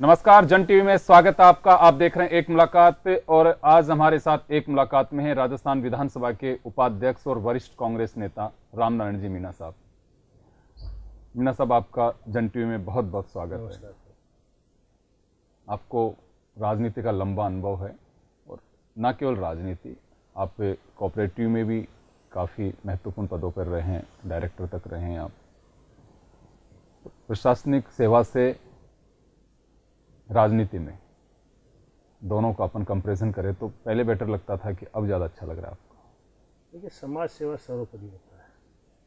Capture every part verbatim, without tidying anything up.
नमस्कार, जन टीवी में स्वागत है आपका। आप देख रहे हैं एक मुलाकात और आज हमारे साथ एक मुलाकात में है राजस्थान विधानसभा के उपाध्यक्ष और वरिष्ठ कांग्रेस नेता राम नारायण जी मीणा साहब। मीणा साहब, आपका जन टीवी में बहुत बहुत स्वागत है। आपको राजनीति का लंबा अनुभव है और न केवल राजनीति, आप कोऑपरेटिव में भी काफ़ी महत्वपूर्ण पदों पर रहे हैं, डायरेक्टर तक रहे हैं आप। प्रशासनिक सेवा से राजनीति में दोनों का अपन कंपैरिजन करें तो पहले बेटर लगता था कि अब ज़्यादा अच्छा लग रहा है आपको? देखिए, समाज सेवा सर्वोपरि होता है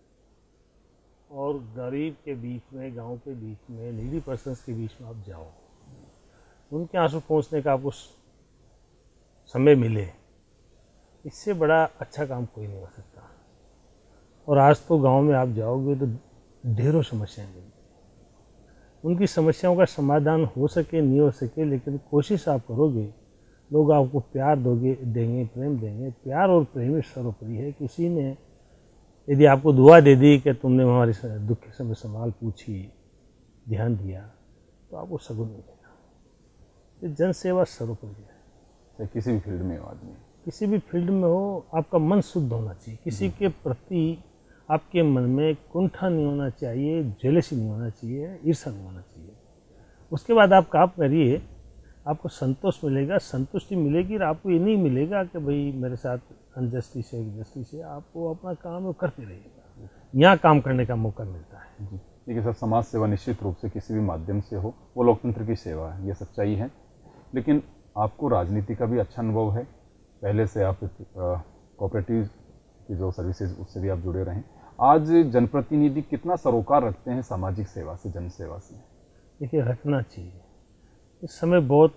और गरीब के बीच में, गांव के बीच में, नीडी पर्सन्स के बीच में आप जाओ, उनके आंसू पहुंचने का आपको समय मिले, इससे बड़ा अच्छा काम कोई नहीं हो सकता। और आज तो गांव में आप जाओगे तो ढेरों समस्याएं मिलेंगी। उनकी समस्याओं का समाधान हो सके नहीं हो सके, लेकिन कोशिश आप करोगे, लोग आपको प्यार दोगे देंगे प्रेम देंगे। प्यार और प्रेम ही सर्वोपरि है। किसी ने यदि आपको दुआ दे दी कि तुमने हमारे दुख के समय सवाल पूछी, ध्यान दिया, तो आपको सगुन मिलेगा। ये जन सेवा सर्वोपरि है। किसी भी फील्ड में हो आदमी, किसी भी फील्ड में हो, आपका मन शुद्ध होना चाहिए। किसी के प्रति आपके मन में कुंठा नहीं होना चाहिए, जेलसी नहीं होना चाहिए, ईर्ष्या नहीं होना चाहिए। उसके बाद आप काम करिए, आपको संतोष मिलेगा, संतुष्टि मिलेगी। और आपको ये नहीं मिलेगा कि भाई मेरे साथ अनजस्टी से जस्टी से, आपको अपना काम करते रहिएगा। यहाँ काम करने का मौका मिलता है। देखिए सर, समाज सेवा निश्चित रूप से किसी भी माध्यम से हो, वो लोकतंत्र की सेवा है, ये सच्चाई है। लेकिन आपको राजनीति का भी अच्छा अनुभव है, पहले से आप कोऑपरेटिव की जो सर्विसेज उससे भी आप जुड़े रहें। आज जनप्रतिनिधि कितना सरोकार रखते हैं सामाजिक सेवा से, जन सेवा से? देखिए, रखना चाहिए। इस समय बहुत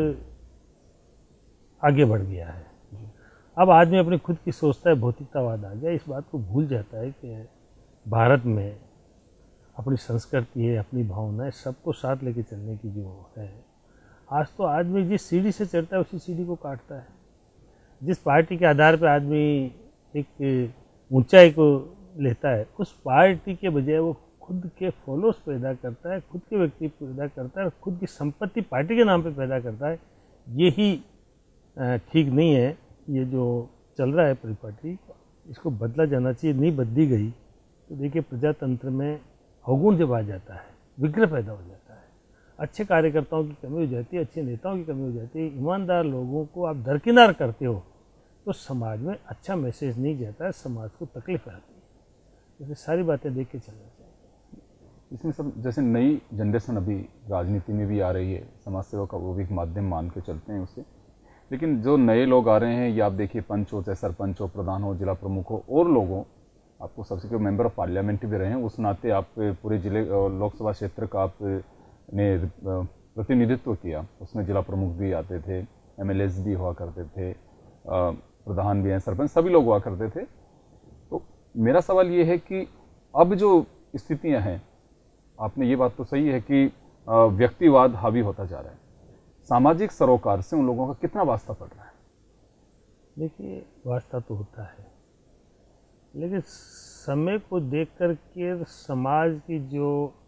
आगे बढ़ गया है। अब आदमी अपनी खुद की सोचता है, भौतिकतावाद आ गया, इस बात को भूल जाता है कि भारत में अपनी संस्कृति है, अपनी भावना है, सबको साथ लेके चलने की जो है। आज तो आदमी जिस सीढ़ी से चढ़ता है उसी सीढ़ी को काटता है। जिस पार्टी के आधार पर आदमी एक ऊंचाई को लेता है, उस पार्टी के बजाय वो खुद के फॉलोअर्स पैदा करता है, खुद के व्यक्ति पैदा करता है, खुद की संपत्ति पार्टी के नाम पे पैदा करता है। यही ठीक नहीं है। ये जो चल रहा है परिपाटी, इसको बदला जाना चाहिए। नहीं बदली गई तो देखिए, प्रजातंत्र में अवगुण जब आ जाता है, विग्रह पैदा हो जाता है, अच्छे कार्यकर्ताओं की कमी हो जाती है, अच्छे नेताओं की कमी हो जाती है, ईमानदार लोगों को आप दरकिनार करते हो, तो समाज में अच्छा मैसेज नहीं जाता है, समाज को तकलीफ आती है। जैसे सारी बातें देख के चलना चाहिए। इसमें सब जैसे नई जनरेशन अभी राजनीति में भी आ रही है, समाज सेवा का वो भी एक माध्यम मान के चलते हैं उसे। लेकिन जो नए लोग आ रहे हैं, ये आप देखिए, पंच हो चाहे सरपंच हो, प्रधान हो, जिला प्रमुख हो, और लोगों, आपको सबसे के मेंबर ऑफ पार्लियामेंट भी रहे हैं, उस नाते आप पूरे जिले लोकसभा क्षेत्र का आपने प्रतिनिधित्व किया। उसमें जिला प्रमुख भी आते थे, एम एल एज भी हुआ करते थे, प्रधान भी हैं, सरपंच सभी लोग हुआ करते थे। तो मेरा सवाल ये है कि अब जो स्थितियां हैं, आपने ये बात तो सही है कि व्यक्तिवाद हावी होता जा रहा है, सामाजिक सरोकार से उन लोगों का कितना वास्ता पड़ रहा है? देखिए, वास्ता तो होता है, लेकिन समय को देख कर के समाज की जो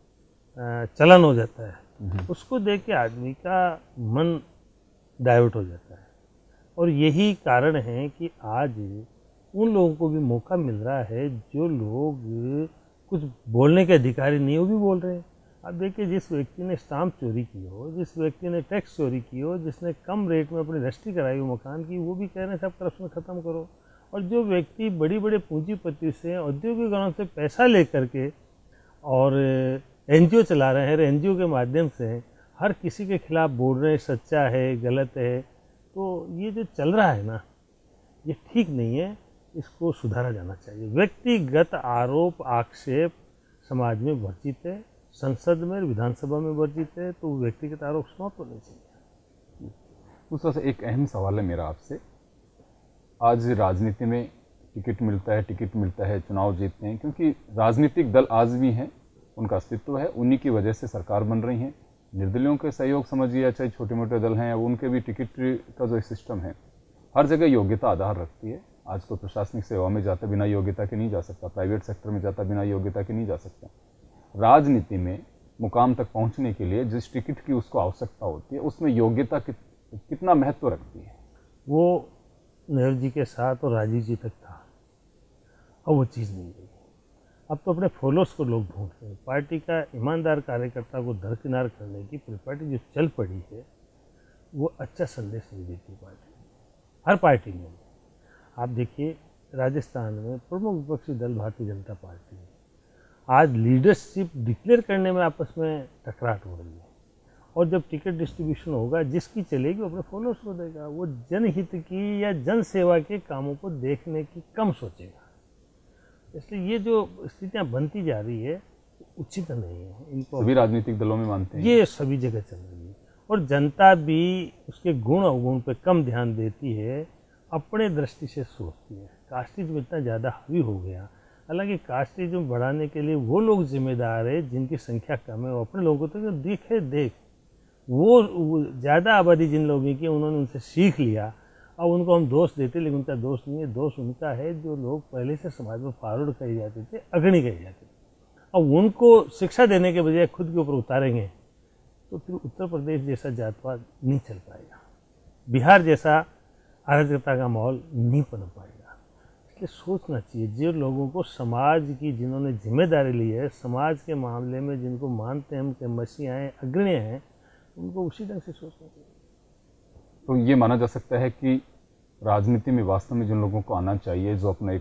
चलन हो जाता है, उसको देख के आदमी का मन डाइवर्ट हो जाता है। और यही कारण है कि आज उन लोगों को भी मौका मिल रहा है जो लोग कुछ बोलने के अधिकारी नहीं, वो भी बोल रहे हैं। अब देखिए, जिस व्यक्ति ने स्टाम्प चोरी की हो, जिस व्यक्ति ने टैक्स चोरी की हो, जिसने कम रेट में अपनी रजिस्ट्री कराई हो मकान की, वो भी कह रहे हैं सब करप्शन खत्म करो। और जो व्यक्ति बड़ी बड़े पूंजीपति से, औद्योगिक गणों से पैसा लेकर के और एनजीओ चला रहे हैं, एनजीओ के माध्यम से हर किसी के खिलाफ बोल रहे हैं, सच्चा है, गलत है, तो ये जो चल रहा है ना, ये ठीक नहीं है। इसको सुधारा जाना चाहिए। व्यक्तिगत आरोप आक्षेप समाज में वर्जित है, संसद में, विधानसभा में वर्जित है, तो व्यक्तिगत आरोप समाप्त होने चाहिए। दूसरा से एक अहम सवाल है मेरा आपसे। आज राजनीति में टिकट मिलता है, टिकट मिलता है, चुनाव जीतते हैं, क्योंकि राजनीतिक दल आज भी हैं, उनका अस्तित्व है, उन्हीं की वजह से सरकार बन रही है। निर्दलियों के सहयोग समझिए, चाहे छोटे मोटे दल हैं, उनके भी टिकट का जो सिस्टम है, हर जगह योग्यता आधार रखती है। आज कोई प्रशासनिक सेवा में जाता बिना योग्यता के नहीं जा सकता, प्राइवेट सेक्टर में जाता बिना योग्यता के नहीं जा सकता। राजनीति में मुकाम तक पहुंचने के लिए जिस टिकट की उसको आवश्यकता होती है उसमें योग्यता कित, कितना महत्व रखती है? वो नेहरू जी के साथ और राजीव जी तक था, अब वो चीज़ नहीं रही। अब तो अपने फॉलोअर्स को लोग ढूंढ रहे हैं। पार्टी का ईमानदार कार्यकर्ता को दरकिनार करने की पार्टी जो चल पड़ी है वो अच्छा संदेश नहीं देती पार्टी, हर पार्टी में। आप देखिए राजस्थान में प्रमुख विपक्षी दल भारतीय जनता पार्टी है, आज लीडरशिप डिक्लेयर करने में आपस में टकराट हो रही है। और जब टिकट डिस्ट्रीब्यूशन होगा जिसकी चलेगी वो अपने फॉलोअर्स को देगा, वो जनहित की या जन सेवा के कामों को देखने की कम सोचेगा। इसलिए ये जो स्थितियां बनती जा रही है उचित नहीं है। इनको सभी राजनीतिक दलों में मानते हैं, ये सभी जगह चल रही है। और जनता भी उसके गुण अवगुण पे कम ध्यान देती है, अपने दृष्टि से सोचती है। कास्टिज्म इतना ज़्यादा हावी हो गया, हालांकि कास्टिज्म बढ़ाने के लिए वो लोग जिम्मेदार है जिनकी संख्या कम है, वो अपने लोगों को तो देखे देख वो ज़्यादा आबादी जिन लोगों की उन्होंने उनसे सीख लिया। अब उनको हम दोष देते, लेकिन उनका दोष नहीं है, दोष उनका है जो लोग पहले से समाज में फॉरवर्ड कहे जाते थे, अग्रणी कहे जाते थे। अब उनको शिक्षा देने के बजाय खुद के ऊपर उतारेंगे तो फिर उत्तर प्रदेश जैसा जातवाद नहीं चल पाएगा, बिहार जैसा अराजकता का माहौल नहीं पनप पाएगा। इसलिए सोचना चाहिए जो लोगों को समाज की जिन्होंने जिम्मेदारी ली है, समाज के मामले में जिनको मानते हैं हम कि मसीहा हैं, अग्रणी हैं, उनको उसी ढंग से सोचना चाहिए। तो ये माना जा सकता है कि राजनीति में वास्तव में जिन लोगों को आना चाहिए, जो अपना एक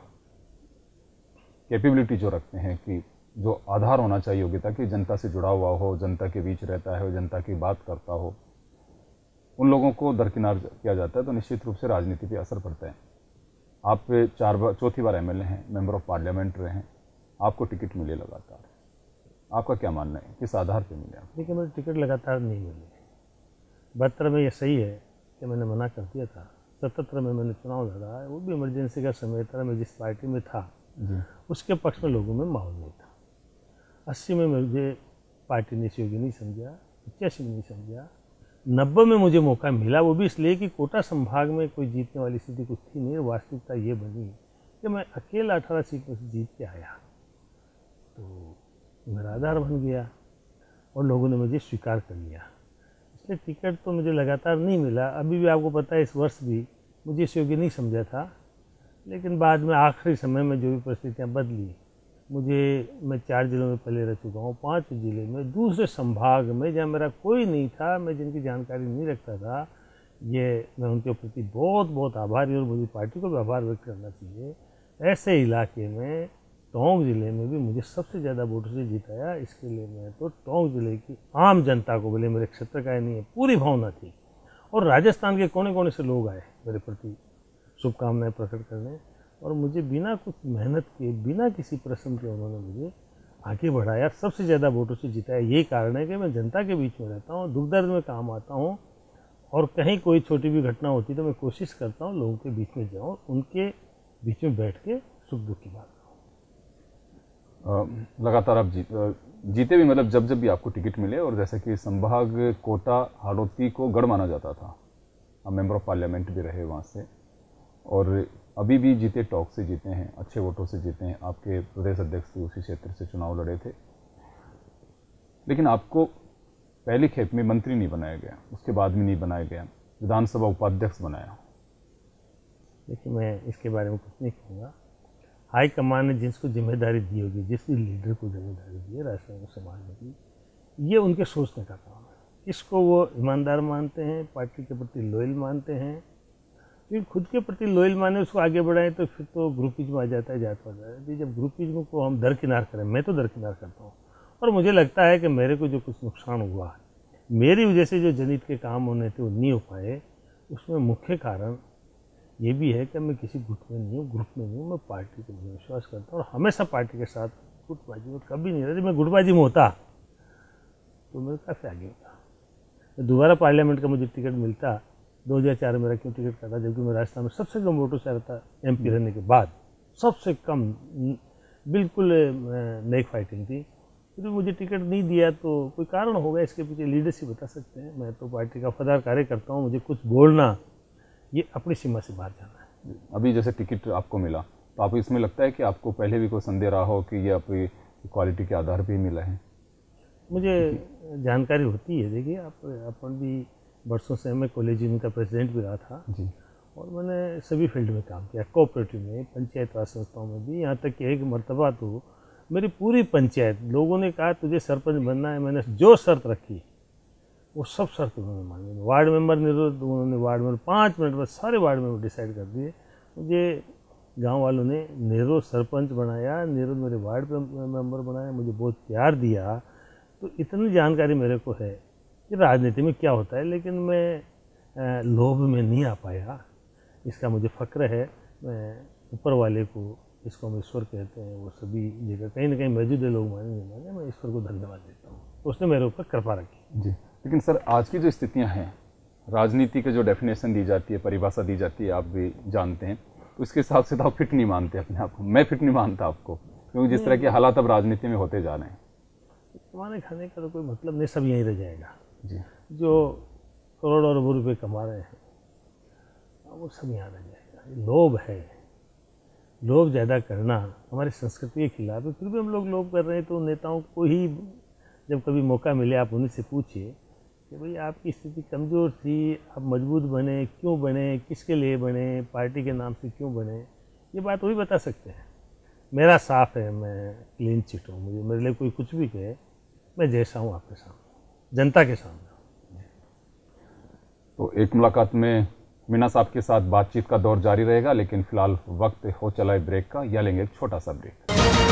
कैपेबिलिटी जो रखते हैं, कि जो आधार होना चाहिए योग्यता की, जनता से जुड़ा हुआ हो, जनता के बीच रहता है, जनता की बात करता हो, उन लोगों को दरकिनार किया जाता है, तो निश्चित रूप से राजनीति पे असर पड़ता है। आप चार बार चौथी बार एमएलए हैं, मेंबर ऑफ पार्लियामेंट रहे हैं, आपको टिकट मिले लगातार, आपका क्या मानना है, किस आधार पर मिले? देखिए मुझे टिकट लगातार नहीं मिले। बहत्तर में ये सही है कि मैंने मना कर दिया था, सतहत्तर में मैंने चुनाव लड़ा, वो भी इमरजेंसी का समय था, मैं जिस पार्टी में था जी। उसके पक्ष में लोगों में माहौल नहीं था। अस्सी में मुझे पार्टी ने योग्य नहीं समझा, पचासी में नहीं समझा, नब्बे में मुझे मौका मिला, वो भी इसलिए कि कोटा संभाग में कोई जीतने वाली स्थिति कुछ थी नहीं। वास्तविकता ये बनी कि मैं अकेला अठारह सीट में से जीत के आया, तो मेरा आधार बन गया और लोगों ने मुझे स्वीकार कर लिया। इसलिए टिकट तो मुझे लगातार नहीं मिला। अभी भी आपको पता है इस वर्ष भी मुझे इस योग्य नहीं समझा था, लेकिन बाद में आखिरी समय में जो भी परिस्थितियाँ बदली, मुझे मैं चार जिलों में पहले रह चुका हूँ, पांच जिले में, दूसरे संभाग में जहाँ मेरा कोई नहीं था, मैं जिनकी जानकारी नहीं रखता था, ये मैं उनके प्रति बहुत बहुत आभारी और मुझे पार्टी को भी आभार व्यक्त करना चाहिए। ऐसे इलाके में टोंक जिले में भी मुझे सबसे ज़्यादा वोटों से जिताया। इसके लिए मैं तो टोंक जिले की आम जनता को, बोले मेरे क्षेत्र का नहीं है, पूरी भावना थी। और राजस्थान के कोने कोने से लोग आए मेरे प्रति शुभकामनाएं प्रकट करने, और मुझे बिना कुछ मेहनत के, बिना किसी प्रश्न के उन्होंने मुझे आगे बढ़ाया, सबसे ज़्यादा वोटों से जिताया। यही कारण है कि मैं जनता के बीच में रहता हूँ, दुख दर्द में काम आता हूँ, और कहीं कोई छोटी भी घटना होती तो मैं कोशिश करता हूँ लोगों के बीच में जाऊँ, उनके बीच में बैठ के सुख दुख की बात करूँ। लगातार आप जीत जीते भी, मतलब जब जब भी आपको टिकट मिले, और जैसे कि संभाग कोटा हाड़ौती को गढ़ माना जाता था, आप मेंबर ऑफ पार्लियामेंट भी रहे वहाँ से, और अभी भी जीते, टॉक से जीते हैं, अच्छे वोटों से जीते हैं। आपके प्रदेश अध्यक्ष भी उसी क्षेत्र से चुनाव लड़े थे, लेकिन आपको पहली खेप में मंत्री नहीं बनाया गया, उसके बाद में नहीं बनाया गया, विधानसभा उपाध्यक्ष बनाया। देखिए मैं इसके बारे में कुछ नहीं कहूँगा। हाईकमान ने जिसको जिम्मेदारी दी होगी, जिस भी लीडर को जिम्मेदारी दी है राष्ट्र समाज की, ये उनके सोचने का काम है। इसको वो ईमानदार मानते हैं, पार्टी के प्रति लॉयल मानते हैं, क्योंकि खुद के प्रति लॉयल माने उसको आगे बढ़ाएं तो फिर तो ग्रुपिज्म आ जाता है, जातवाद आ जाता है। जब ग्रुपिज्म को हम दरकिनार करें, मैं तो दरकिनार करता हूँ, और मुझे लगता है कि मेरे को जो कुछ नुकसान हुआ, मेरी वजह से जो जनहित के काम होने थे वो नहीं हो पाए, उसमें मुख्य कारण ये भी है कि मैं किसी गुट में नहीं हूँ, ग्रुप में नहीं हूँ, मैं पार्टी को विश्वास करता हूँ, और हमेशा पार्टी के साथ गुटबाजी में कभी नहीं रहती। मैं गुटबाजी में होता तो मैं काफ़ी आगे होता। दोबारा पार्लियामेंट का मुझे टिकट मिलता, दो हज़ार चार में मेरा क्यों टिकट काटा, जबकि मैं राजस्थान में सबसे कम वोटों से आता एमपी रहने के बाद, सबसे कम, बिल्कुल नई फाइटिंग थी, फिर मुझे टिकट नहीं दिया तो कोई कारण होगा, इसके पीछे लीडरशिप बता सकते हैं। मैं तो पार्टी का वफादार कार्य करता हूँ, मुझे कुछ बोलना ये अपनी सीमा से बाहर जाना है। अभी जैसे टिकट आपको मिला, तो आपको इसमें लगता है कि आपको पहले भी कोई संदेह रहा हो कि ये आपकी क्वालिटी के आधार पर ही मिला है? मुझे जानकारी होती है। देखिए आप अपन भी बरसों से, मैं कॉलेज यूनियन का प्रेसिडेंट भी रहा था जी। और मैंने सभी फील्ड में काम किया, कोऑपरेटिव में, पंचायत राज संस्थाओं में भी। यहाँ तक कि एक मर्तबा तो मेरी पूरी पंचायत, लोगों ने कहा तुझे सरपंच बनना है, मैंने जो शर्त रखी वो सब शर्त उन्होंने मांगी। वार्ड मेंबर निरोध, उन्होंने वार्ड मेंबर पाँच मिनट में सारे वार्ड मेंबर डिसाइड कर दिए। मुझे गांव वालों ने नेहरू सरपंच बनाया, नेहरू मेरे वार्ड मेंबर बनाया, मुझे बहुत प्यार दिया। तो इतनी जानकारी मेरे को है कि राजनीति में क्या होता है, लेकिन मैं लोभ में नहीं आ पाया। इसका मुझे फ़क्र है। मैं ऊपर वाले को, जिसको हम ईश्वर कहते हैं, वो सभी जगह कहीं ना कहीं मौजूद है, लोग माने नहीं माने, मैं ईश्वर को धन्यवाद देता हूँ, तो उसने मेरे ऊपर कृपा रखी। जी। लेकिन सर आज की जो स्थितियाँ हैं, राजनीति की जो डेफिनेशन दी जाती है, परिभाषा दी जाती है, आप भी जानते हैं, तो इसके हिसाब से तो आप फिट नहीं मानते अपने आप को। मैं फिट नहीं मानता आपको, क्योंकि जिस तरह के हालात अब राजनीति में होते जा रहे हैं। कमाने खाने का तो कोई मतलब नहीं, सब यहीं रह जाएगा। जी। जो करोड़ों अरबों रुपये कमा रहे हैं वो सब यहाँ रह जाएगा। लोभ है, लोभ ज़्यादा करना हमारी संस्कृति के खिलाफ है। फिर भी हम लोग लोभ कर रहे हैं। तो नेताओं को ही जब कभी मौका मिले, आप उन्हीं से पूछिए कि भाई आपकी स्थिति कमज़ोर थी, आप मजबूत बने, क्यों बने, किसके लिए बने, पार्टी के नाम से क्यों बने, ये बात वही बता सकते हैं। मेरा साफ है, मैं क्लीन चिट हूँ। मुझे मेरे लिए कोई कुछ भी कहे, मैं जैसा हूँ आपके सामने, जनता के सामने। तो एक मुलाकात में मीना साहब के साथ बातचीत का दौर जारी रहेगा, लेकिन फिलहाल वक्त हो चला है ब्रेक का, या लेंगे एक छोटा सा ब्रेक।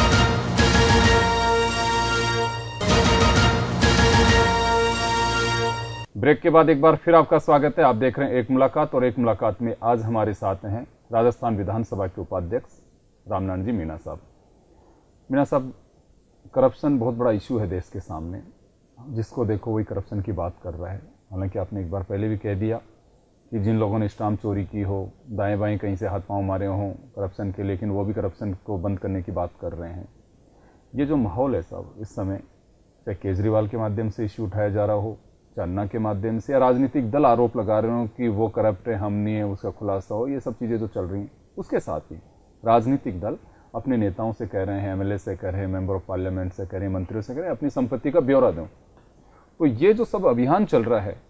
ब्रेक के बाद एक बार फिर आपका स्वागत है। आप देख रहे हैं एक मुलाकात, और एक मुलाकात में आज हमारे साथ हैं राजस्थान विधानसभा के उपाध्यक्ष रामनारायण जी मीना साहब। मीना साहब, करप्शन बहुत बड़ा इशू है देश के सामने, जिसको देखो वही करप्शन की बात कर रहा है। हालांकि आपने एक बार पहले भी कह दिया कि जिन लोगों ने स्टाम्प चोरी की हो, दाएं बाएं कहीं से हाथ पांव मारे हों करप्शन के, लेकिन वो भी करप्शन को बंद करने की बात कर रहे हैं। ये जो माहौल है साहब इस समय, चाहे केजरीवाल के माध्यम से इश्यू उठाया जा रहा हो, अन्ना के माध्यम से, या राजनीतिक दल आरोप लगा रहे हो कि वो करप्ट है, हम नहीं है, उसका खुलासा हो, ये सब चीज़ें जो चल रही हैं, उसके साथ ही राजनीतिक दल अपने नेताओं से कह रहे हैं, एमएलए से कह रहे हैं, मेंबर ऑफ पार्लियामेंट से कह रहे हैं, मंत्रियों से कह रहे हैं, अपनी संपत्ति का ब्यौरा दें। तो ये जो सब अभियान चल रहा है,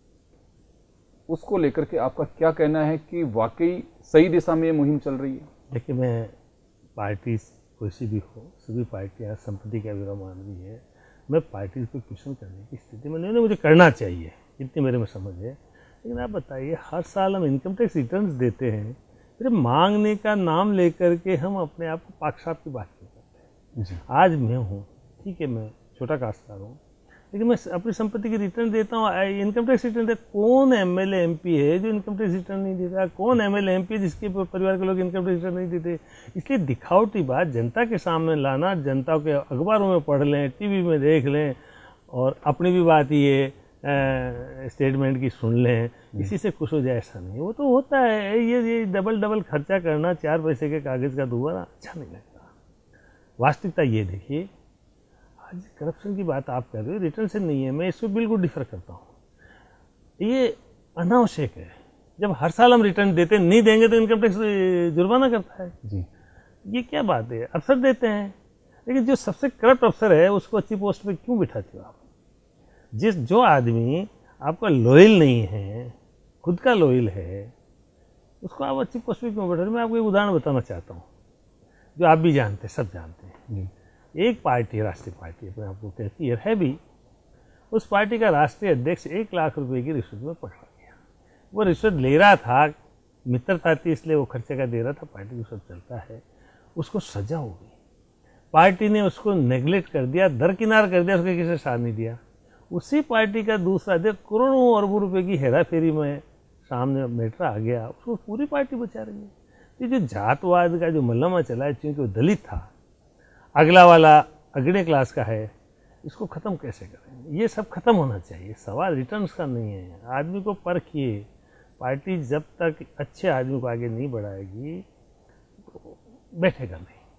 उसको लेकर के आपका क्या कहना है कि वाकई सही दिशा में ये मुहिम चल रही है? देखिए, मैं पार्टी कोई सी भी हो, सभी पार्टियाँ संपत्ति का ब्यौरा मान रही है। मैं पार्टी को क्वेश्चन करने की स्थिति में नहीं, मुझे करना चाहिए, इतनी मेरे में समझ है। लेकिन आप बताइए, हर साल हम इनकम टैक्स रिटर्न्स देते हैं, फिर मांगने का नाम लेकर के हम अपने आप को पाकसाप की बात क्यों करते हैं? आज मैं हूँ, ठीक है, मैं छोटा काश्तकार हूँ, लेकिन मैं अपनी संपत्ति की रिटर्न देता हूँ, इनकम टैक्स रिटर्न देता। कौन एमएलए एमपी है जो इनकम टैक्स रिटर्न नहीं देता? कौन एमएलए एमपी है जिसके परिवार के लोग इनकम टैक्स रिटर्न नहीं देते? इसलिए दिखावटी बात जनता के सामने लाना, जनता के अखबारों में पढ़ लें, टीवी में देख लें, और अपनी भी बात ये स्टेटमेंट की सुन लें, इसी से खुश हो जाए, ऐसा नहीं। वो तो होता है, ये ये डबल डबल खर्चा करना चार पैसे के कागज़ का दुबारा अच्छा नहीं लगता। वास्तविकता ये देखिए, आज करप्शन की बात आप कर रहे हो, रिटर्न से नहीं है, मैं इसको बिल्कुल डिफर करता हूँ। ये अनावश्यक है। जब हर साल हम रिटर्न देते नहीं देंगे तो इनकम टैक्स जुर्माना करता है जी। ये क्या बात है? अफसर देते हैं, लेकिन जो सबसे करप्ट अफसर है उसको अच्छी पोस्ट पे क्यों बिठाते हो आप? जिस जो आदमी आपका लॉयल नहीं है, खुद का लॉयल है, उसको आप अच्छी पोस्ट पे क्यों बैठा? मैं आपको एक उदाहरण बताना चाहता हूँ जो आप भी जानते हैं, सब जानते हैं जी। एक पार्टी, राष्ट्रीय पार्टी अपने आपको कहती है, है भी, उस पार्टी का राष्ट्रीय अध्यक्ष एक लाख रुपए की रिश्वत में पकड़ा गया। वो रिश्वत ले रहा था, मित्रता थी इसलिए वो खर्चे का दे रहा था, पार्टी को सब चलता है, उसको सजा हो गई। पार्टी ने उसको नेग्लेक्ट कर दिया, दरकिनार कर दिया, उसके किसी साथ नहीं दिया। उसी पार्टी का दूसरा अध्यक्ष करोड़ों अरबों रुपए की हेरा फेरी में सामने मैटर आ गया, उसको पूरी पार्टी बचा रही है। ये जो जातवाद का जो मल्लमा चला है, चूंकि वो दलित था, अगला वाला अगले क्लास का है, इसको ख़त्म कैसे करें? ये सब खत्म होना चाहिए। सवाल रिटर्न्स का नहीं है। आदमी को परखिए। पार्टी जब तक अच्छे आदमी को आगे नहीं बढ़ाएगी तो बैठेगा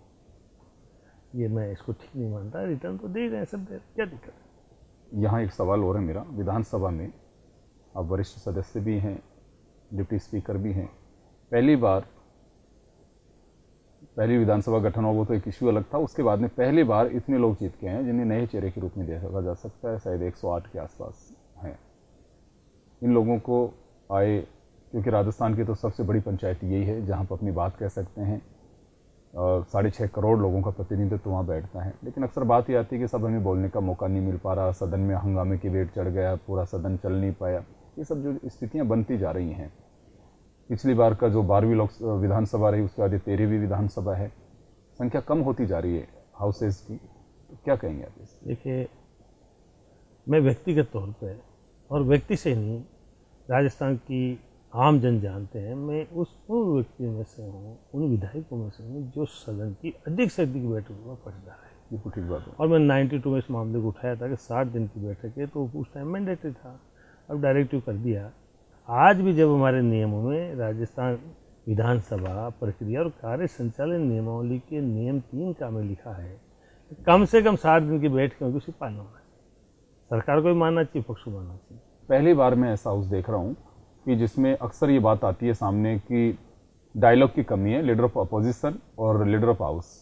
नहीं। ये मैं इसको ठीक नहीं मानता। रिटर्न तो दे रहे हैं, सब दे रहे, क्या दिक्कत है? यहाँ एक सवाल और है मेरा। विधानसभा में आप वरिष्ठ सदस्य भी हैं, डिप्टी स्पीकर भी हैं, पहली बार पहली विधानसभा गठन हुआ वो तो एक इश्यू अलग था, उसके बाद में पहली बार इतने लोग जीत के हैं जिन्हें नए चेहरे के रूप में देखा जा सकता है, शायद एक सौ आठ के आसपास हैं। इन लोगों को आए, क्योंकि राजस्थान की तो सबसे बड़ी पंचायत यही है जहाँ पर अपनी बात कह सकते हैं, साढ़े छः करोड़ लोगों का प्रतिनिधित्व वहाँ बैठता है, लेकिन अक्सर बात ये आती है कि सब हमें बोलने का मौका नहीं मिल पा रहा, सदन में हंगामे की वेट चढ़ गया, पूरा सदन चल नहीं पाया, ये सब जो स्थितियाँ बनती जा रही हैं। पिछली बार का जो बारहवीं लोक विधानसभा रही उसके बाद ये तेरहवीं विधानसभा है, संख्या कम होती जा रही है हाउसेस की, तो क्या कहेंगे आप इस? देखिए, मैं व्यक्तिगत तौर पे और व्यक्ति से नहीं, राजस्थान की आम जन जानते हैं, मैं उस उन व्यक्तियों में से हूँ, उन विधायकों में से हूँ जो सदन की अधिक से अधिक बैठकों में पटदार है। बिल्कुल ठीक बात है। और मैं बानवे में इस मामले को उठाया था कि साठ दिन की बैठक है, तो उस टाइम मैंडेटरी था, अब डायरेक्टिव कर दिया। आज भी जब हमारे नियमों में राजस्थान विधानसभा प्रक्रिया और कार्य संचालन नियमावली के नियम तीन का में लिखा है, कम से कम साठ दिन की बैठक होगी, उसे पालन होना चाहिए, सरकार को भी मानना चाहिए, पक्ष को मानना चाहिए। पहली बार मैं ऐसा हाउस देख रहा हूँ कि जिसमें अक्सर ये बात आती है सामने कि डायलॉग की कमी है, लीडर ऑफ अपोजिशन और लीडर ऑफ हाउस।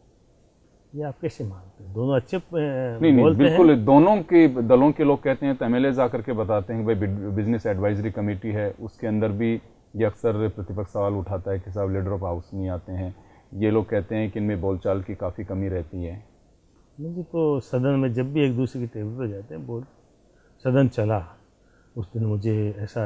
ये आप कैसे मानते हैं? दोनों अच्छे नहीं नहीं बिल्कुल, दोनों के दलों के लोग कहते हैं, तो एम एल ए आकर के बताते हैं कि भाई बिजनेस एडवाइजरी कमेटी है, उसके अंदर भी ये अक्सर प्रतिपक्ष सवाल उठाता है कि साहब लीडर ऑफ हाउस नहीं आते हैं। ये लोग कहते हैं कि इनमें बोलचाल की काफ़ी कमी रहती है। मुझे तो सदन में जब भी एक दूसरे की टेबल पर जाते हैं, बोल सदन चला, उस दिन मुझे ऐसा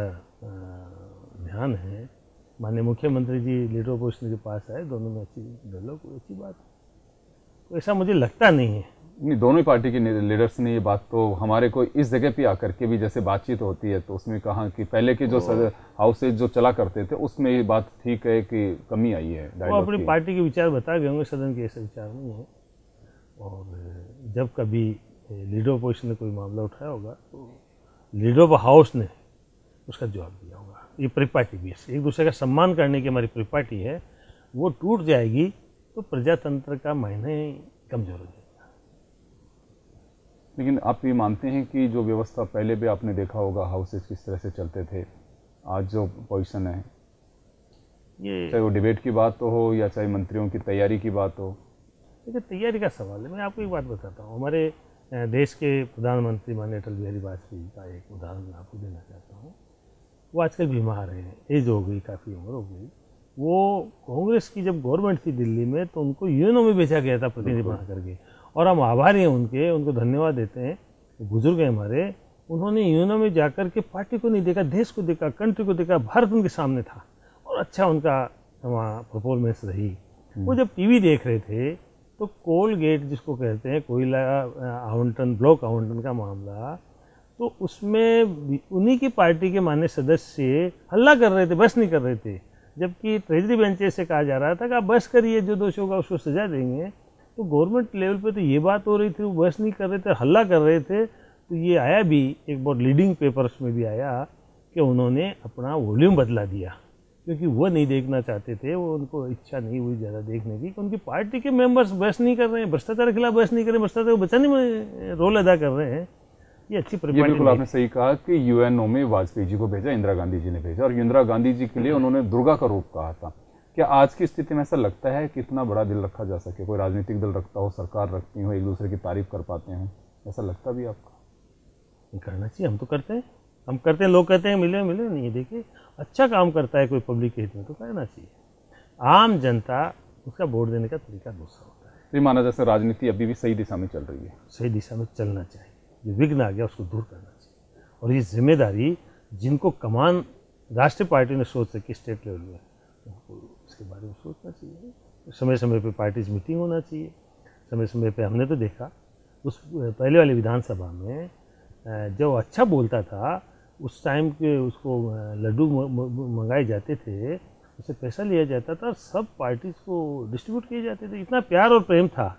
ध्यान है, माननीय मुख्यमंत्री जी लीडर अपोजिशन के पास आए, दोनों में अच्छी डायलॉग, कोई अच्छी बात, तो ऐसा मुझे लगता नहीं है। नहीं, दोनों ही पार्टी के लीडर्स ने ये बात तो हमारे को इस जगह पे आकर के भी जैसे बातचीत होती है तो उसमें कहा कि पहले के जो हाउसेज जो चला करते थे उसमें ये बात ठीक है कि कमी आई है। वो अपनी पार्टी के विचार बता गए होंगे, सदन के ऐसे विचार नहीं है। और जब कभी लीडर अपोजिशन ने कोई मामला उठाया होगा तो लीडर ऑफ हाउस ने उसका जवाब दिया होगा। ये परिपाटी भी एक दूसरे का सम्मान करने की हमारी परिपाटी है, वो टूट जाएगी तो प्रजातंत्र का मायने कमजोर हो जाएगा। लेकिन आप ये मानते हैं कि जो व्यवस्था पहले भी आपने देखा होगा हाउसेज किस तरह से चलते थे, आज जो पोजीशन है, ये चाहे वो डिबेट की बात तो हो या चाहे मंत्रियों की तैयारी की बात हो? देखिए, तैयारी का सवाल है। मैं आपको एक बात बताता हूँ, हमारे देश के प्रधानमंत्री माननीय अटल बिहारी वाजपेयी का एक उदाहरण मैं आपको देना चाहता हूँ। वो आजकल बीमार हैं, एज हो गई, काफ़ी उम्र हो गई। वो कांग्रेस की जब गवर्नमेंट थी दिल्ली में तो उनको यूएनओ में भेजा गया था प्रतिनिधि बना करके, और हम आभारी हैं उनके, उनको धन्यवाद देते हैं। बुजुर्ग हैं हमारे, उन्होंने यूएनओ में जाकर के पार्टी को नहीं देखा, देश को देखा, कंट्री को देखा, भारत उनके सामने था और अच्छा उनका वहाँ परफॉर्मेंस रही। वो जब टीवी देख रहे थे तो कोल गेट जिसको कहते हैं, कोयला आवंटन, ब्लॉक आवंटन का मामला, तो उसमें उन्हीं की पार्टी के मान्य सदस्य हल्ला कर रहे थे, बस नहीं कर रहे थे, जबकि ट्रेजरी बेंचेस से कहा जा रहा था कि आप बस करिए, जो दोषी होगा उसको सजा देंगे। तो गवर्नमेंट लेवल पे तो ये बात हो रही थी, वो बस नहीं कर रहे थे, हल्ला कर रहे थे। तो ये आया भी एक बहुत लीडिंग पेपर्स में भी आया कि उन्होंने अपना वॉल्यूम बदला दिया, क्योंकि वो नहीं देखना चाहते थे, वो उनको इच्छा नहीं हुई ज़्यादा देखने की कि उनकी पार्टी के मेंबर्स बहस नहीं कर रहे हैं, भ्रष्टाचार के खिलाफ बहस नहीं कर रहे, भ्रष्टाचार को बचाने में रोल अदा कर रहे हैं। ये अच्छी ये बिल्कुल आपने सही कहा कि यूएनओ में वाजपेयी जी को भेजा, इंदिरा गांधी जी ने भेजा, और इंदिरा गांधी जी के लिए उन्होंने दुर्गा का रूप कहा था। क्या आज की स्थिति में ऐसा लगता है कि इतना बड़ा दिल रखा जा सके? कोई राजनीतिक दल रखता हो, सरकार रखती हो, एक दूसरे की तारीफ कर पाते हैं, ऐसा लगता भी आपको? करना चाहिए, हम तो करते हैं, हम करते हैं। लोग कहते हैं मिले मिले नहीं, देखिए अच्छा काम करता है कोई पब्लिक के हित में तो करना चाहिए। आम जनता उसका वोट देने का तरीका दूसरा होता है। ये माना जैसे राजनीति अभी भी सही दिशा में चल रही है, सही दिशा में चलना चाहिए, जो विघ्न आ गया उसको दूर करना चाहिए। और ये जिम्मेदारी जिनको कमान राष्ट्रीय पार्टी ने सोच रखी स्टेट लेवल में, उनको इसके बारे में सोचना चाहिए। समय समय पे पार्टीज मीटिंग होना चाहिए, समय समय पे। हमने तो देखा उस पहले वाली विधानसभा में जो अच्छा बोलता था उस टाइम के उसको लड्डू मंगाए जाते थे, उससे पैसा लिया जाता था, सब पार्टीज को डिस्ट्रीब्यूट किए जाते थे। इतना प्यार और प्रेम था,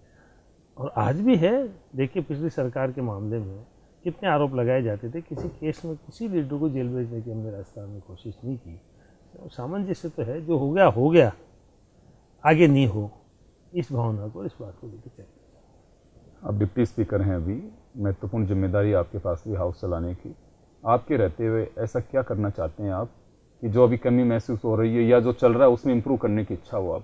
और आज भी है। देखिए पिछली सरकार के मामले में कितने आरोप लगाए जाते थे, किसी केस में किसी लीडर को जेल भेजने की हमने राजस्थान में कोशिश नहीं की। सामंजस्य तो है, जो हो गया हो गया, आगे नहीं हो, इस भावना को, इस बात को लेकर चलते। अब डिप्टी स्पीकर हैं, अभी महत्वपूर्ण जिम्मेदारी आपके पास भी हाउस चलाने की। आपके रहते हुए ऐसा क्या करना चाहते हैं आप कि जो अभी कमी महसूस हो रही है या जो चल रहा है उसमें इम्प्रूव करने की इच्छा हो आप?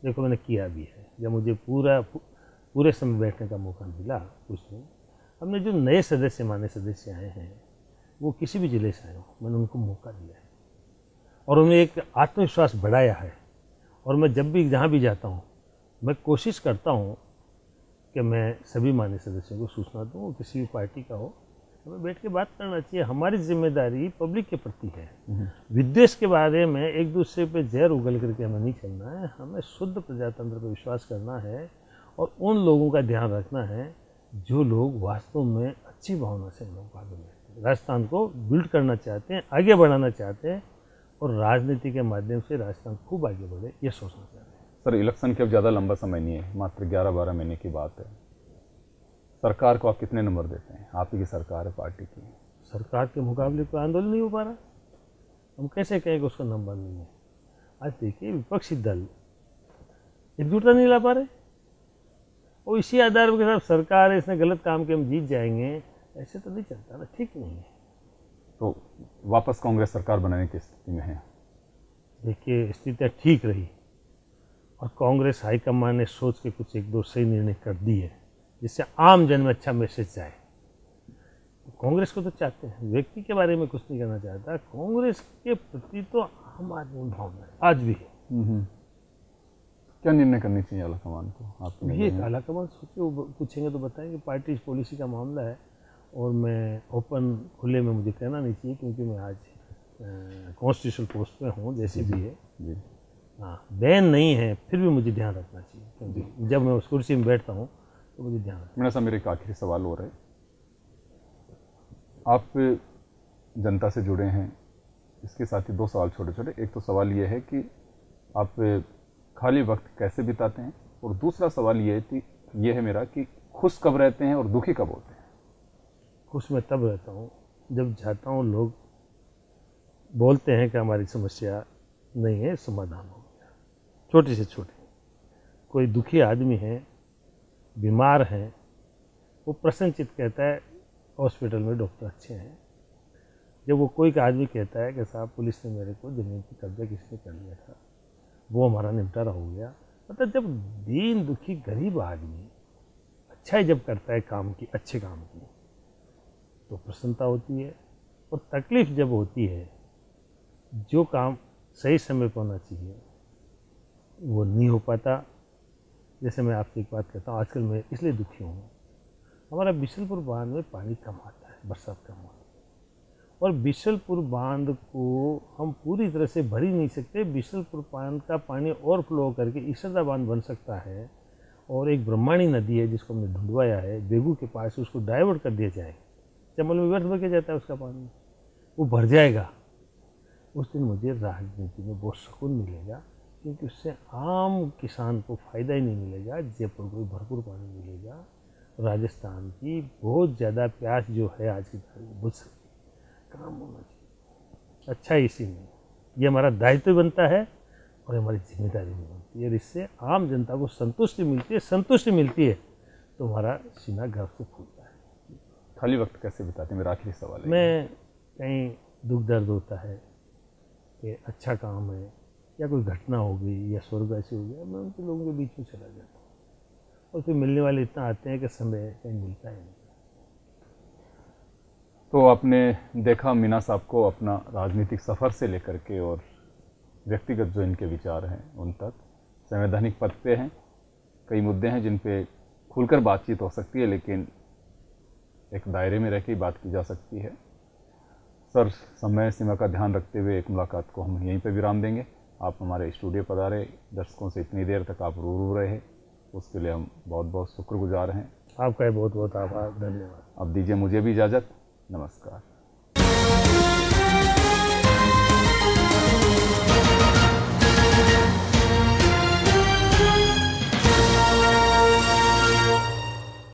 देखो मैंने किया भी है, जब मुझे पूरा पूरे समय बैठने का मौका मिला कुछ नहीं। हमने जो नए सदस्य माने सदस्य आए हैं वो किसी भी जिले से आए हो, मैंने उनको मौका दिया है और उन्हें एक आत्मविश्वास बढ़ाया है। और मैं जब भी जहाँ भी जाता हूँ मैं कोशिश करता हूँ कि मैं सभी मान्य सदस्यों को सूचना दूँ, किसी भी पार्टी का हो, हमें बैठ के बात करना चाहिए। हमारी जिम्मेदारी पब्लिक के प्रति है। विद्वेष के बारे में एक दूसरे पे जहर उगल करके हमें नहीं चलना है, हमें शुद्ध प्रजातंत्र पर विश्वास करना है और उन लोगों का ध्यान रखना है जो लोग वास्तव में अच्छी भावना से हम लोग भाग लेते हैं, राजस्थान को बिल्ड करना चाहते हैं, आगे बढ़ाना चाहते हैं और राजनीति के माध्यम से राजस्थान खूब आगे बढ़े, ये सोचना चाहते हैं। सर, इलेक्शन के अब ज़्यादा लंबा समय नहीं है, मात्र ग्यारह बारह महीने की बात है। सरकार को आप कितने नंबर देते हैं? आप ही की सरकार है, पार्टी की। सरकार के मुकाबले कोई आंदोलन नहीं हो पा रहा, हम कैसे कहें कि उसका नंबर नहीं है? आज देखिए विपक्षी दल एकजुटता नहीं ला पा रहे और इसी आधार पर साहब सरकार है, इसने गलत काम के हम जीत जाएंगे, ऐसे तो नहीं चलता ना, ठीक नहीं है। तो वापस कांग्रेस सरकार बनाने की स्थिति में है? देखिए स्थितियाँ ठीक रही और कांग्रेस हाईकमान ने सोच के कुछ एक दो सही निर्णय कर दिए जिससे आम जन में अच्छा मैसेज जाए। कांग्रेस को तो चाहते हैं, व्यक्ति के बारे में कुछ नहीं करना चाहता, कांग्रेस के प्रति तो आम आदमी भावना है आज भी है। क्या निर्णय करनी चाहिए आलाकमान को? आप ये आलाकमान सोचिए, वो पूछेंगे तो बताएंगे, पार्टी पॉलिसी का मामला है और मैं ओपन खुले में मुझे कहना नहीं चाहिए क्योंकि मैं आज कॉन्स्टिट्यूशनल पोस्ट में हूँ, जैसे भी है जी। हाँ, बैन नहीं है, फिर भी मुझे ध्यान रखना चाहिए क्योंकि जब मैं उस कुर्सी में बैठता हूँ तो मुझे ध्यान रखना। मेरा सा मेरे एक आखिरी सवाल हो रहा है, आप जनता से जुड़े हैं, इसके साथ ही दो सवाल छोटे छोटे। एक तो सवाल ये है कि आप खाली वक्त कैसे बिताते हैं, और दूसरा सवाल ये है ये है मेरा कि खुश कब रहते हैं और दुखी कब होते हैं? खुश मैं तब रहता हूँ जब जाता हूँ, लोग बोलते हैं कि हमारी समस्या नहीं है, समाधान हो गया, छोटी से छोटी। कोई दुखी आदमी है, बीमार है, वो प्रसन्नचित कहता है हॉस्पिटल में डॉक्टर अच्छे हैं। जब वो कोई का आदमी कहता है कि साहब पुलिस ने मेरे को ज़मीन की कब्जा किसने कर लिया था, वो हमारा निपटारा हो गया, मतलब जब दीन दुखी गरीब आदमी अच्छाई जब करता है काम की, अच्छे काम की, तो प्रसन्नता होती है। और तकलीफ जब होती है, जो काम सही समय पर होना चाहिए वो नहीं हो पाता। जैसे मैं आपसे एक बात कहता हूँ, आजकल मैं इसलिए दुखी हूँ, हमारा बिशलपुर बांध में पानी कम आता है, बरसात कम होती है और बिशलपुर बांध को हम पूरी तरह से भर ही नहीं सकते। बिशलपुर बांध का पानी और फ्लो करके ईसरदा बांध बन सकता है और एक ब्रह्माणी नदी है जिसको हमने ढूंढवाया है बेगू के पास, उसको डाइवर्ट कर दिया जाए, चमल में व्यर्थ बह जाता है उसका पानी, वो भर जाएगा। उस दिन मुझे राजनीति में बहुत सुकून मिलेगा क्योंकि उससे आम किसान को फ़ायदा ही नहीं मिलेगा, जयपुर को भरपूर पानी मिलेगा, राजस्थान की बहुत ज़्यादा प्यास जो है आज की तारीख में बुझ सकती, काम होना चाहिए। अच्छा इसी में ये हमारा दायित्व बनता है और हमारी जिम्मेदारी भी बनती है और इससे आम जनता को संतुष्टि मिलती है। संतुष्टि मिलती है तो हमारा सीना गर्व से फूलता है। खाली वक्त कैसे बिताते हैं, मेरा आखिरी सवाल है। मैं कहीं दुख दर्द होता है कि अच्छा काम है या कोई घटना हो गई या स्वर्ग ऐसी हो गया, मैं उनके लोगों के बीच में चला जाता हूँ और फिर मिलने वाले इतना आते हैं कि समय कहीं मिलता ही नहीं। तो आपने देखा मीना साहब को अपना राजनीतिक सफ़र से लेकर के और व्यक्तिगत जो इनके विचार हैं उन तक, संवैधानिक पद पे हैं, कई मुद्दे हैं जिन पे खुलकर बातचीत हो सकती है लेकिन एक दायरे में रह के ही बात की जा सकती है। सर, समय सीमा का ध्यान रखते हुए एक मुलाकात को हम यहीं पे विराम देंगे। आप हमारे स्टूडियो पधारे, दर्शकों से इतनी देर तक आप रूबरू रहे, उसके लिए हम बहुत बहुत शुक्रगुजार हैं। आपका बहुत बहुत आभार, धन्यवाद। अब दीजिए मुझे भी इजाज़त, नमस्कार।